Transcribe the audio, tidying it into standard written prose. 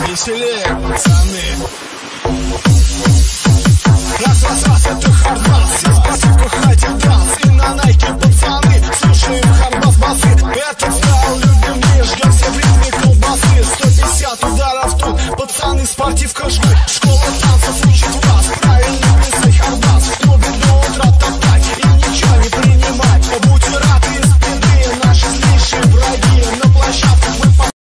веселее, пацаны. Раз, это хардбас. Из батьков хатит данс. И на найке пацаны слушаем хардбас-басы. Этот стайл любим, не ждем все в ритме колбасы. 150 ударов тут, пацаны, спортивка жгут.